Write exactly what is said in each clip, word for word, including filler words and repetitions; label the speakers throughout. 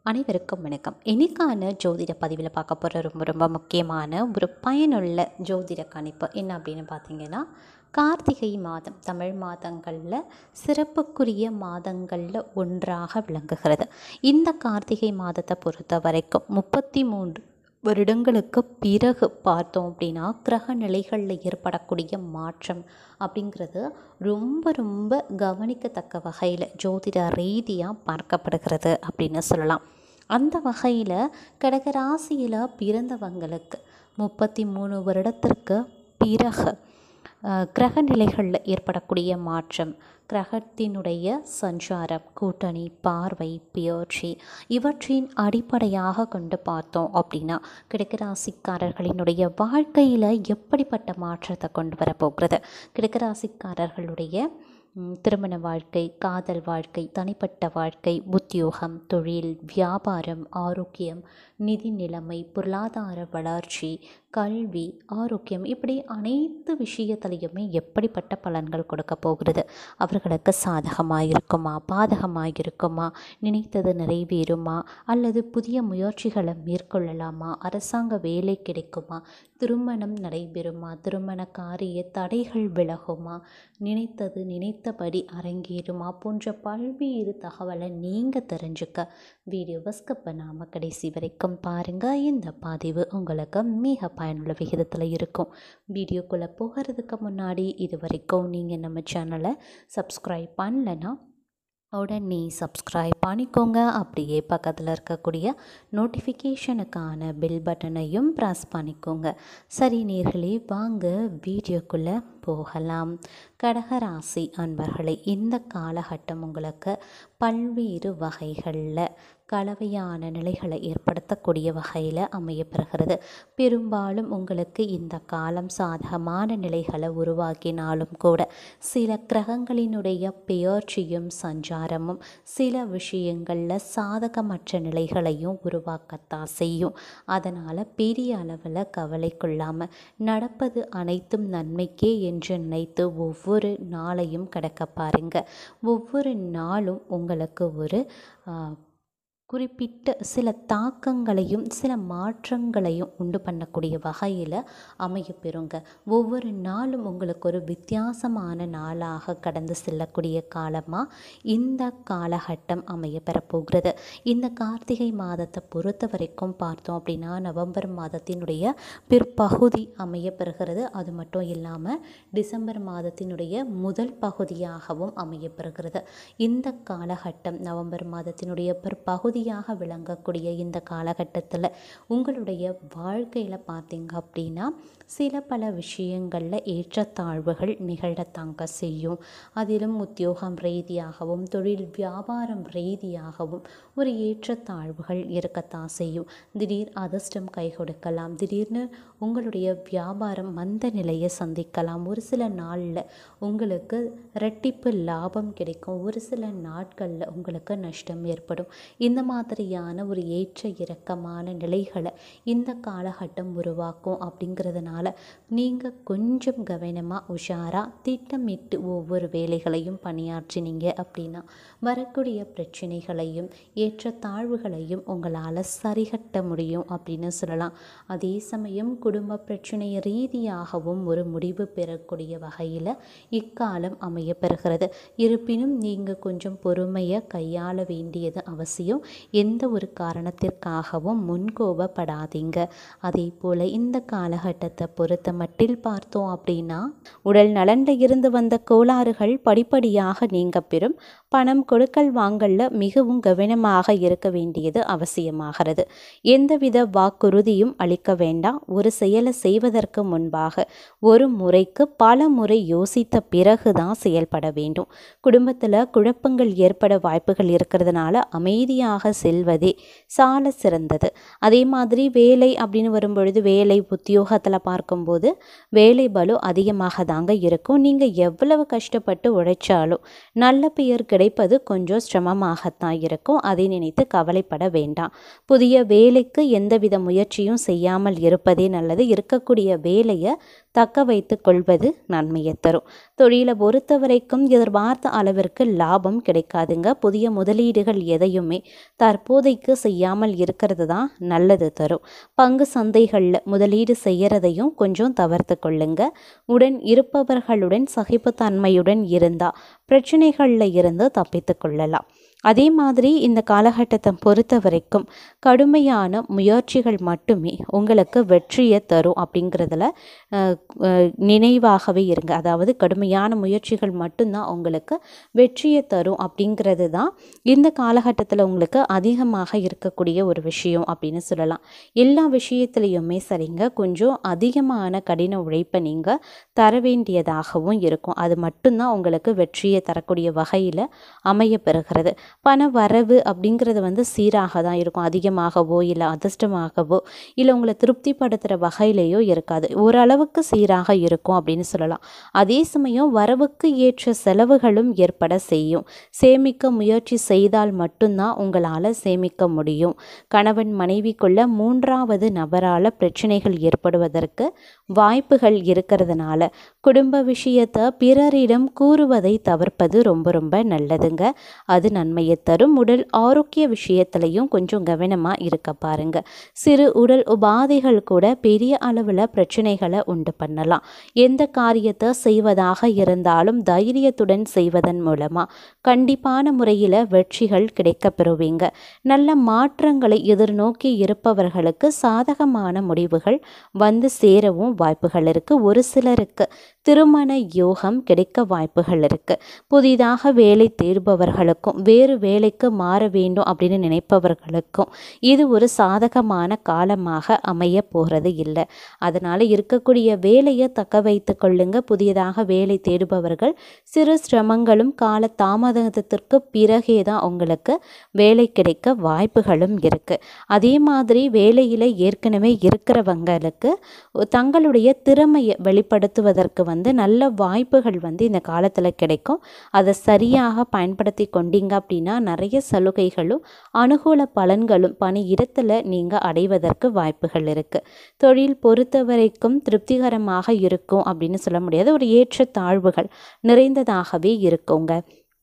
Speaker 1: அனைவருக்கும் வணக்கம். இன்னைக்கான ஜோதிட பதிவில் பார்க்க போகிற ரொம்ப ரொம்ப முக்கியமான ஒரு பயனுள்ள ஜோதிட கணிப்பு என்ன அப்படின்னு பார்த்தீங்கன்னா, கார்த்திகை மாதம் தமிழ் மாதங்களில் சிறப்புக்குரிய மாதங்களில் ஒன்றாக விளங்குகிறது. இந்த கார்த்திகை மாதத்தை பொறுத்த வரைக்கும் முப்பத்தி மூன்று வருடங்களுக்கு பிறகு பார்த்தோம் அப்படின்னா, கிரக நிலைகளில் ஏற்படக்கூடிய மாற்றம் அப்படிங்கிறது ரொம்ப ரொம்ப கவனிக்கத்தக்க வகையில் ஜோதிட ரீதியாக பார்க்கப்படுகிறது அப்படின்னு சொல்லலாம். அந்த வகையில் கடகராசியில் பிறந்தவங்களுக்கு முப்பத்தி மூணு வருடத்திற்கு பிறகு கிரக நிலைகளில் ஏற்படக்கூடிய மாற்றம், கிரகத்தினுடைய சஞ்சாரம், கூட்டணி, பார்வை, பெயர்ச்சி இவற்றின் அடிப்படையாக கொண்டு பார்த்தோம் அப்படின்னா, கடகராசிக்காரர்களினுடைய வாழ்க்கையில் எப்படிப்பட்ட மாற்றத்தை கொண்டு வரப்போகிறது, கடகராசிக்காரர்களுடைய திருமண வாழ்க்கை, காதல் வாழ்க்கை, தனிப்பட்ட வாழ்க்கை, உத்தியோகம், தொழில், வியாபாரம், ஆரோக்கியம், நிதி நிலைமை, பொருளாதார வளர்ச்சி, கல்வி, ஆரோக்கியம் இப்படி அனைத்து விஷயத்துலையுமே எப்படிப்பட்ட பலன்கள் கொடுக்க போகிறது, அவர்களுக்கு சாதகமாக இருக்குமா, பாதகமாக இருக்குமா, நினைத்தது நிறைவேறுமா, அல்லது புதிய முயற்சிகளை மேற்கொள்ளலாமா, அரசாங்க வேலை கிடைக்குமா, திருமணம் நடைபெறுமா, திருமண காரிய தடைகள் விலகுமா, நினைத்தது நினைத்தபடி அரங்கேறுமா போன்ற பல்வேறு தகவலை நீங்கள் தெரிஞ்சுக்க வீடியோவை ஸ்கிப் பண்ணாமல் கடைசி வரைக்கும் பாருங்கள். இந்த பதிவு உங்களுக்கு மிக பயனுள்ள விகிதத்தில் இருக்கும். வீடியோக்குள்ளே போகிறதுக்கு முன்னாடி இது வரைக்கும் நீங்கள் நம்ம சேனலை சப்ஸ்கிரைப் பண்ணலைன்னா உடனே சப்ஸ்கிரைப் பண்ணிக்கோங்க. அப்படியே பக்கத்தில் இருக்கக்கூடிய நோட்டிஃபிகேஷனுக்கான பெல் பட்டனையும் ப்ரெஸ் பண்ணிக்கோங்க. சரி நேர்களே, வாங்க வீடியோக்குள்ளே போகலாம். கடகராசி அன்பர்களே, இந்த காலகட்டம் உங்களுக்கு பல்வேறு வகைகளில் கலவையான நிலைகளை ஏற்படுத்தக்கூடிய வகையில் அமையப்பெறுகிறது. பெரும்பாலும் உங்களுக்கு இந்த காலம் சாதகமான நிலைகளை உருவாக்கினாலும் கூட சில கிரகங்களினுடைய பெயர்ச்சியும் சஞ்சாரமும் சில விஷயங்களில் சாதகமற்ற நிலைகளையும் உருவாக்கத்தான் செய்யும். அதனால் பெரிய அளவில் கவலை கொள்ளாமல் நடப்பது அனைத்தும் நன்மைக்கே என்று நினைத்து ஒவ்வொரு நாளையும் கடக்க பாருங்க. ஒவ்வொரு நாளும் உங்களுக்கு ஒரு குறிப்பிட்ட சில தாக்கங்களையும் சில மாற்றங்களையும் உண்டு பண்ணக்கூடிய வகையில் அமையப்பெறுங்க. ஒவ்வொரு நாளும் உங்களுக்கு ஒரு வித்தியாசமான நாளாக கடந்து செல்லக்கூடிய காலமாக இந்த காலகட்டம் அமையப்பெறப்போகிறது. இந்த கார்த்திகை மாதத்தை பொறுத்த வரைக்கும் பார்த்தோம் அப்படின்னா, நவம்பர் மாதத்தினுடைய பிற்பகுதி அமையப்பெறுகிறது. அது மட்டும் இல்லாமல் டிசம்பர் மாதத்தினுடைய முதல் பகுதியாகவும் அமையப்பெறுகிறது. இந்த காலகட்டம் நவம்பர் மாதத்தினுடைய பிற்பகுதி விளங்கக்கூடிய இந்த காலகட்டத்தில் உங்களுடைய வாழ்க்கையில் பார்த்தீங்க அப்படின்னா, சில பல விஷயங்களில் ஏற்றத்தாழ்வுகள் நிகழத்தாங்க செய்யும். அதிலும் உத்தியோகம் ரீதியாகவும் தொழில் வியாபாரம் ரீதியாகவும் ஒரு ஏற்றத்தாழ்வுகள் இருக்கத்தான் செய்யும். திடீர் அதிர்ஷ்டம் கை கொடுக்கலாம், திடீர்னு உங்களுடைய வியாபாரம் மந்த நிலையை சந்திக்கலாம். ஒரு சில நாளில் உங்களுக்கு இரட்டிப்பு லாபம் கிடைக்கும், ஒரு சில நாட்களில் உங்களுக்கு நஷ்டம் ஏற்படும். இந்த மாதிரியான ஒரு ஏற்ற இறக்கமான நிலைகளை இந்த காலகட்டம் உருவாக்கும். அப்படிங்கிறதுனால நீங்கள் கொஞ்சம் கவனமாக உஷாராக திட்டமிட்டு ஒவ்வொரு வேலைகளையும் பணியாற்றினீங்க அப்படின்னா வரக்கூடிய பிரச்சனைகளையும் ஏற்றத்தாழ்வுகளையும் உங்களால் சரிகட்ட முடியும் அப்படின்னு சொல்லலாம். அதே சமயம் குடும்ப பிரச்சனை ரீதியாகவும் ஒரு முடிவு பெறக்கூடிய வகையில் இக்காலம் அமையப்பெறுகிறது. இருப்பினும் நீங்கள் கொஞ்சம் பொறுமையை கையாள வேண்டியது அவசியம். எந்த ஒரு காரணத்திற்காகவும் முன்கோபப்படாதீங்க. அதே போல் இந்த காலகட்டத்தை பொறுத்த மட்டில் பார்த்தோம் அப்படின்னா, உடல் நலனில் இருந்து வந்த கோளாறுகள் படிப்படியாக நீங்க பெறும். பணம் கொடுக்கல் வாங்கல்ல மிகவும் கவனமாக இருக்க வேண்டியது அவசியமாகிறது. எந்தவித வாக்குறுதியும் அளிக்க வேண்டாம். ஒரு செயலை செய்வதற்கு முன்பாக ஒரு முறைக்கு பல முறை யோசித்த பிறகுதான் செயல்பட வேண்டும். குடும்பத்தில் குழப்பங்கள் ஏற்பட வாய்ப்புகள் இருக்கிறதுனால அமைதியாக செல்வதே சால சிறந்தது. அதே மாதிரி வேலை அப்படின்னு வரும்பொழுது வேலை உத்தியோகத்தில் பார்க்கும்போது வேலை பலு அதிகமாக தாங்க இருக்கும். நீங்கள் எவ்வளவு கஷ்டப்பட்டு உழைச்சாலும் நல்ல பெயர் கிடைப்பது கொஞ்சம் சிரமமாகத்தான் இருக்கும். அதை நினைத்து கவலைப்பட வேண்டாம். புதிய வேலைக்கு எந்தவித முயற்சியும் செய்யாமல் இருப்பதே நல்லது. இருக்கக்கூடிய வேலையை தக்க வைத்து கொள்வது நன்மையை தரும். தொழிலை பொறுத்த வரைக்கும் எதிர்பார்த்த அளவிற்கு லாபம் கிடைக்காதுங்க. புதிய முதலீடுகள் எதையுமே தற்போதைக்கு செய்யாமல் இருக்கிறது தான் நல்லது தரும். பங்கு சந்தைகளில் முதலீடு செய்யறதையும் கொஞ்சம் தவிர்த்து கொள்ளுங்க. உடன் இருப்பவர்களுடன் சகிப்புத்தன்மையுடன் இருந்தால் பிரச்சனைகளில் இருந்து தப்பித்து கொள்ளலாம். அதே மாதிரி இந்த காலகட்டத்தை பொறுத்த வரைக்கும் கடுமையான முயற்சிகள் மட்டுமே உங்களுக்கு வெற்றியை தரும் அப்படிங்கிறதுல நினைவாகவே இருங்க. அதாவது கடுமையான முயற்சிகள் மட்டும்தான் உங்களுக்கு வெற்றியை தரும் அப்படிங்கிறது தான் இந்த காலகட்டத்தில் உங்களுக்கு அதிகமாக இருக்கக்கூடிய ஒரு விஷயம் அப்படின்னு சொல்லலாம். எல்லா விஷயத்துலையுமே சரிங்க, கொஞ்சம் அதிகமான கடின உழைப்பை நீங்கள் தர வேண்டியதாகவும் இருக்கும். அது மட்டும்தான் உங்களுக்கு வெற்றியை தரக்கூடிய வகையில் அமைய பெறுகிறது. பண வரவு அப்படிங்கிறது வந்து சீராக தான் இருக்கும். அதிகமாகவோ இல்லை அதிர்ஷ்டமாகவோ இல்லை உங்களை திருப்திப்படுத்துகிற வகையிலையோ இருக்காது. ஓரளவுக்கு சீராக இருக்கும் அப்படின்னு சொல்லலாம். அதே சமயம் வரவுக்கு ஏற்ற செலவுகளும் ஏற்பட செய்யும். சேமிக்க முயற்சி செய்தால் மட்டும்தான் உங்களால் சேமிக்க முடியும். கணவன் மனைவிக்குள்ள மூன்றாவது நபரால் பிரச்சனைகள் ஏற்படுவதற்கு வாய்ப்புகள் இருக்கிறதுனால குடும்ப விஷயத்தை பிறரிடம் கூறுவதை தவிர்ப்பது ரொம்ப ரொம்ப நல்லதுங்க. அது நன்மையை தரும். உடல் ஆரோக்கிய விஷயத்திலையும் கொஞ்சம் கவனமாக இருக்க பாருங்க. சிறு உடல் உபாதைகள் கூட பெரிய அளவில் பிரச்சனைகளை உண்டு பண்ணலாம். எந்த காரியத்தை செய்வதாக இருந்தாலும் தைரியத்துடன் செய்வதன் மூலமாக கண்டிப்பான முறையில் வெற்றிகள் கிடைக்க பெறுவீங்க. நல்ல மாற்றங்களை எதிர்நோக்கி இருப்பவர்களுக்கு சாதகமான முடிவுகள் வந்து சேரவும் வாய்ப்புகள் இருக்கு. ஒரு சிலருக்கு திருமண யோகம் கிடைக்க வாய்ப்புகள் இருக்கு. புதிதாக வேலை தேடுபவர்களுக்கும் வேறு வேலைக்கு மாற வேண்டும் அப்படின்னு நினைப்பவர்களுக்கும் இது ஒரு சாதகமான காலமாக அமைய போகிறது இல்லை. அதனால் இருக்கக்கூடிய வேலையை தக்க வைத்து கொள்ளுங்க. புதியதாக வேலை தேடுபவர்கள் சிறு சிரமங்களும் கால தாமதத்திற்கு பிறகே தான் உங்களுக்கு வேலை கிடைக்க வாய்ப்புகளும் இருக்கு. அதே மாதிரி வேலையில் ஏற்கனவே இருக்கிறவங்களுக்கு தங்களுடைய திறமையை வெளிப்படுத்துவதற்கு வந்து நல்ல வாய்ப்புகள் வந்து இந்த காலத்தில் கிடைக்கும். அதை சரியாக பயன்படுத்தி கொண்டீங்க அப்படின்னா நிறைய சலுகைகளும் அனுகூல பலன்களும் பணியிடத்தில் நீங்கள் அடைவதற்கு வாய்ப்புகள் இருக்குது. தொழில் பொறுத்த வரைக்கும் திருப்திகரமாக இருக்கும் அப்படின்னு சொல்ல முடியாது. ஒரு ஏற்ற தாழ்வுகள் நிறைந்ததாகவே இருக்குங்க.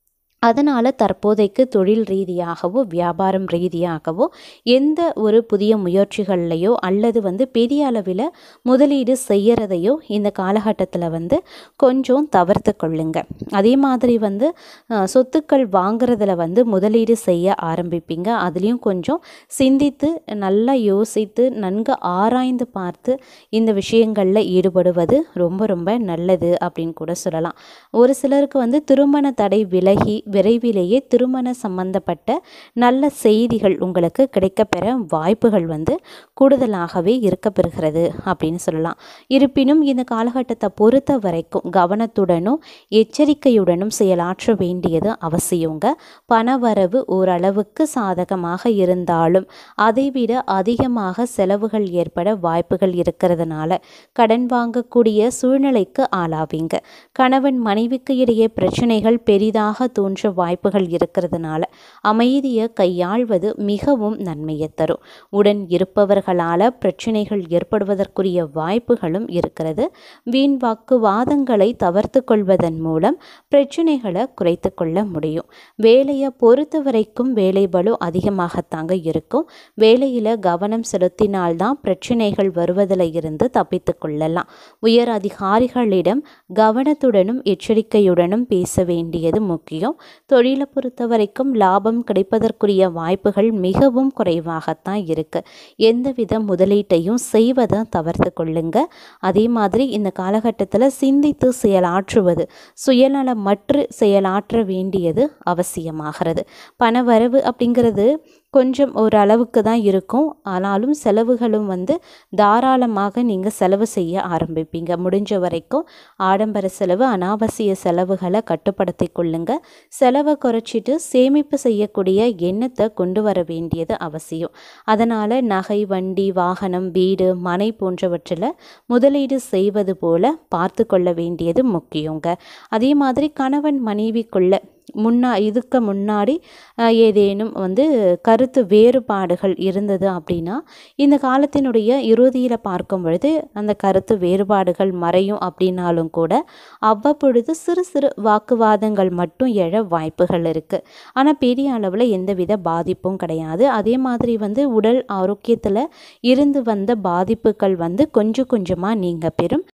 Speaker 1: அதனால் தற்போதைக்கு தொழில் ரீதியாகவோ வியாபாரம் ரீதியாகவோ எந்த ஒரு புதிய முயற்சிகள்லையோ அல்லது வந்து பெரிய அளவில் முதலீடு செய்கிறதையோ இந்த காலகட்டத்தில் வந்து கொஞ்சம் தவிர்த்து கொள்ளுங்க. அதே மாதிரி வந்து சொத்துக்கள் வாங்குறதுல வந்து முதலீடு செய்ய ஆரம்பிப்பீங்க. அதுலேயும் கொஞ்சம் சிந்தித்து நல்லா யோசித்து நன்கு ஆராய்ந்து பார்த்து இந்த விஷயங்களில் ஈடுபடுவது ரொம்ப ரொம்ப நல்லது அப்படின்னு கூட சொல்லலாம். ஒரு சிலருக்கு வந்து திருமண தடை விலகி விரைவிலேயே திருமண சம்பந்தப்பட்ட நல்ல செய்திகள் உங்களுக்கு கிடைக்கப்பெற வாய்ப்புகள் வந்து கூடுதலாகவே இருக்க பெறுகிறது அப்படின்னு சொல்லலாம். இருப்பினும் இந்த காலகட்டத்தை பொறுத்த வரைக்கும் கவனத்துடனும் எச்சரிக்கையுடனும் செயலாற்ற வேண்டியது அவசியங்க. பணவரவு ஓரளவுக்கு சாதகமாக இருந்தாலும் அதைவிட அதிகமாக செலவுகள் ஏற்பட வாய்ப்புகள் இருக்கிறதுனால கடன் வாங்கக்கூடிய சூழ்நிலைக்கு ஆளாவீங்க. கணவன் மனைவிக்கு இடையே பிரச்சனைகள் பெரிதாக தோன்ற வாய்ப்புகள் இருக்கிறதுனால அமைதியை கையாள்வது மிகவும் நன்மையை தரும். உடன் இருப்பவர்களால் பிரச்சனைகள் ஏற்படுவதற்குரிய வாய்ப்புகளும் இருக்கிறது. வீண் வாக்குவாதங்களை தவிர்த்து கொள்வதன் மூலம் பிரச்சனைகளை குறைத்து கொள்ள முடியும். வேலையை பொறுத்த வரைக்கும் வேலை பளு அதிகமாகத்தாங்க இருக்கும். வேலையில் கவனம் செலுத்தினால்தான் பிரச்சனைகள் வருவதில் இருந்து தப்பித்து கொள்ளலாம். உயர் அதிகாரிகளிடம் கவனத்துடனும் எச்சரிக்கையுடனும் பேச வேண்டியது முக்கியம். தொழிலை பொறுத்த வரைக்கும் லாபம் கிடைப்பதற்குரிய வாய்ப்புகள் மிகவும் குறைவாகத்தான் இருக்கு. எந்தவித முதலீட்டையும் செய்வதை தவிர்த்து கொள்ளுங்க. அதே மாதிரி இந்த காலகட்டத்தில் சிந்தித்து செயலாற்றுவது சுயநலமற்று செயலாற்ற வேண்டியது அவசியமாகிறது. பணவரவு அப்படிங்கிறது கொஞ்சம் ஒரு அளவுக்கு தான் இருக்கும். ஆனாலும் செலவுகளும் வந்து தாராளமாக நீங்கள் செலவு செய்ய ஆரம்பிப்பீங்க. முடிஞ்ச வரைக்கும் ஆடம்பர செலவு அனாவசிய செலவுகளை கட்டுப்படுத்தி கொள்ளுங்க. செலவை குறைச்சிட்டு சேமிப்பு செய்யக்கூடிய எண்ணத்தை கொண்டு வர வேண்டியது அவசியம். அதனால் நகை, வண்டி, வாகனம், வீடு, மனை போன்றவற்றில் முதலீடு செய்வது போல பார்த்து கொள்ள வேண்டியது முக்கியங்க. அதே மாதிரி கணவன் மனைவிக்குள்ள முன்னா இதுக்கு முன்னாடி ஏதேனும் வந்து கருத்து வேறுபாடுகள் இருந்தது அப்படின்னா இந்த காலத்தினுடைய இறுதியில் பார்க்கும் பொழுது அந்த கருத்து வேறுபாடுகள் மறையும் அப்படின்னாலும் கூட அவ்வப்பொழுது சிறு சிறு வாக்குவாதங்கள் மட்டும் எழ வாய்ப்புகள் இருக்குது. ஆனால் பெரிய அளவில் எந்தவித பாதிப்பும் கிடையாது. அதே மாதிரி வந்து உடல் ஆரோக்கியத்தில் இருந்து வந்த பாதிப்புகள் வந்து கொஞ்சம் கொஞ்சமாக நீங்க பெறும்.